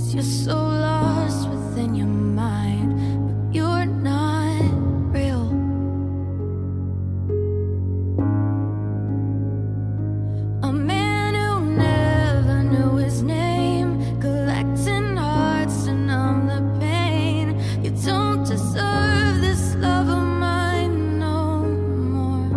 you're so lost within your mind, but you're not real. A man who never knew his name, collecting hearts to numb the pain. You don't deserve this love of mine no more.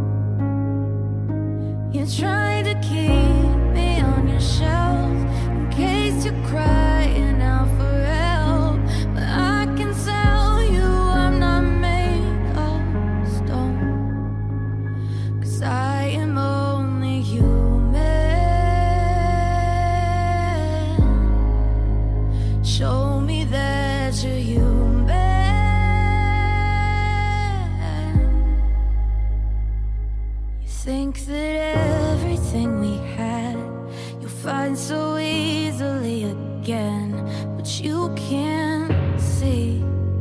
You tried to keep me on your shelf in case you're crying out for help, but I can tell you I'm not made of stone, 'cause I am only human. Show me that you're human. You think that everything we had you'll find so easily again, but you can't see.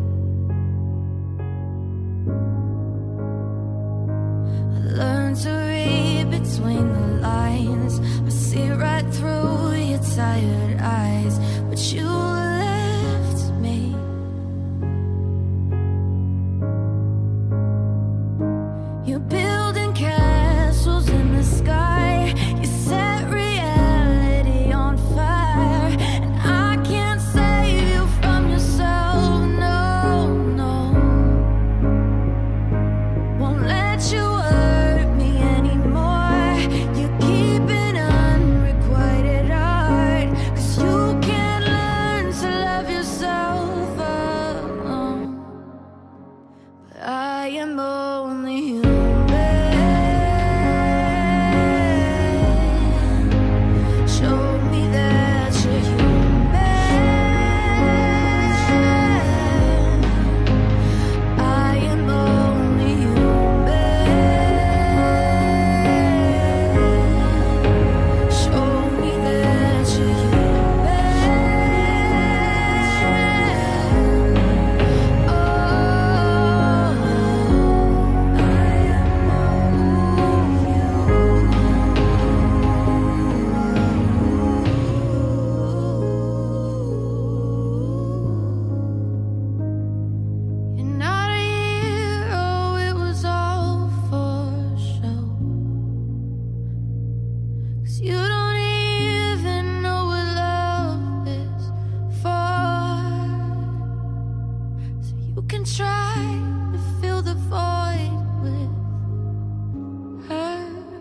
I learned to read between the lines, I see right through your tired eyes, but you left me. You're building castles in the sky, you set reality on fire, and I can't save you from yourself, no, no. Won't let you hurt me anymore. You're keeping unrequited art, 'cause you can't learn to love yourself alone. But I am only human. Show me that you're human. I am only human. Show me that you're human. Oh, I am only You're not a hero, it was all for show, 'cause you don't even know what love is for. So you can try to fill the void with her,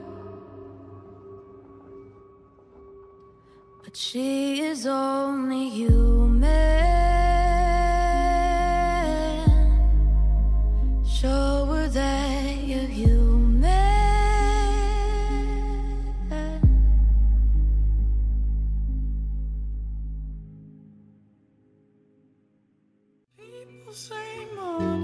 but she is only human. Show her that you're human. People say more